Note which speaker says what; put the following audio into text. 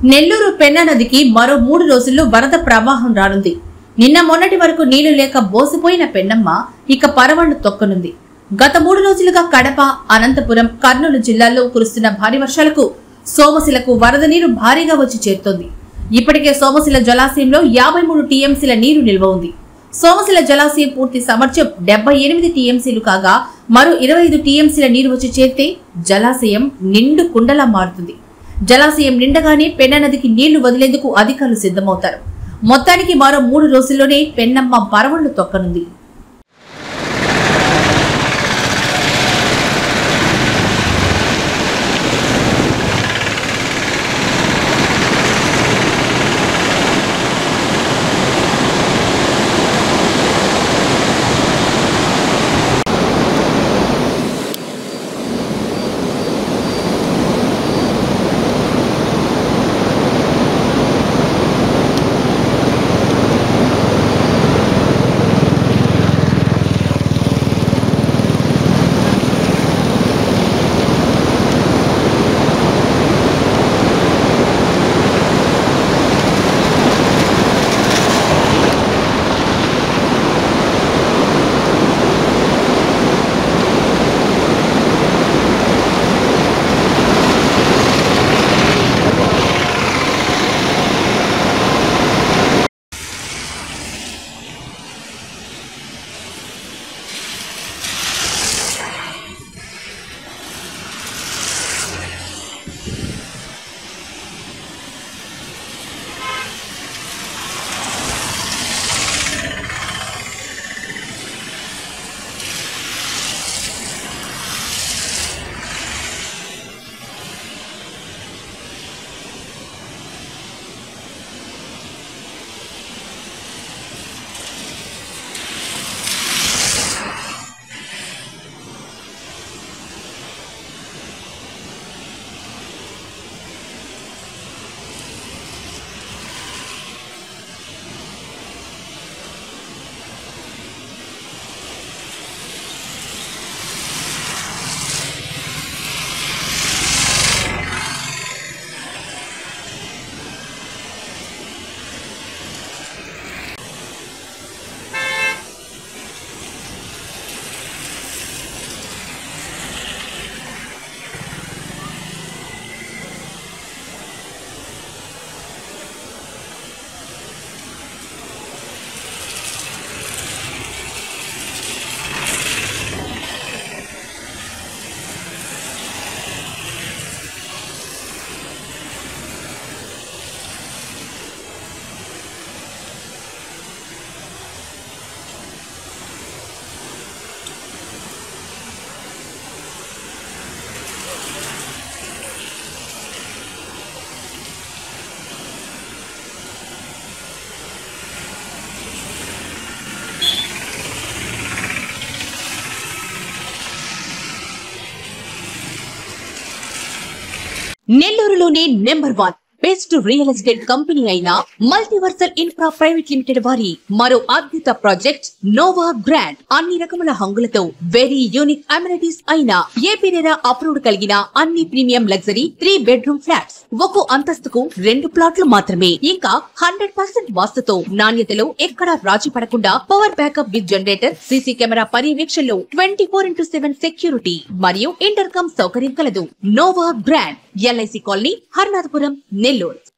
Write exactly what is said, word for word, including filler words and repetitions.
Speaker 1: నెల్లూరు పెన్నా నదికి మరో మూడు రోజుల్లో వరద ప్రవాహం రానుంది. నిన్న మొన్నటి వరకు నీళ్లు లేక బోసిపోయిన పెన్నమ్మ ఇక పరవళ్లు తొక్కనుంది. గత మూడు రోజులుగా కడప, అనంతపురం, కర్నూలు జిల్లాల్లో కురుస్తున్న భారీ వర్షాలకు సోమశిలకు వరద నీరు భారీగా వచ్చి చేరుతోంది. ఇప్పటికే సోమశిల జలాశయంలో యాభై మూడు టీఎంసీల నీరు నిల్వ ఉంది. సోమశిల జలాశయం పూర్తి సామర్థ్యం డెబ్బై ఎనిమిది టీఎంసీలు కాగా మరో ఇరవై ఐదు టీఎంసీల నీరు వచ్చి చేరితే జలాశయం నిండు కుండలా మారుతుంది. జలాశయం నిండగానే పెన్నా నదికి నీళ్లు వదిలేందుకు అధికారులు సిద్ధమవుతారు. మొత్తానికి మరో మూడు రోజుల్లోనే పెన్నమ్మ పరవళ్లు తొక్కనుంది. నెల్లూరులోనే number one best real estate company అయిన మల్టీవర్సల్ ఇన్ఫ్రా ప్రైవేట్ లిమిటెడ్ వారి మరో అద్భుత ప్రాజెక్ట్ నోవా గ్రాండ్. అన్ని రకముల హంగులతో వెరీ యూనిక్ అమ్యూనిటీస్ అయిన ఏపీ రెరా అప్రూవ్డ్ కలిగిన అన్ని premium luxury three bedroom flats. ఒక అంతస్తుకు రెండు ప్లాట్లు మాత్రమే. ఇంకా హండ్రెడ్ పర్సెంట్ వాస్తుతో నాణ్యతలో ఎక్కడా రాజీ పడకుండా power backup with generator, CC camera పర్యవేక్షణలో twenty four into seven security మరియు ఇంటర్కమ్ సౌకర్యం కలదు. Nova grand, LIC colony, Harnathapuram, Nellore.